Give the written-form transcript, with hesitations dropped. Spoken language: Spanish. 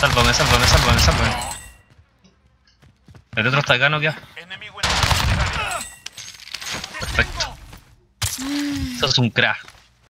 Sálvame, sálvame, sálvame, sálvame. El otro está acá, ¿no queda? Perfecto. Eso es un crack.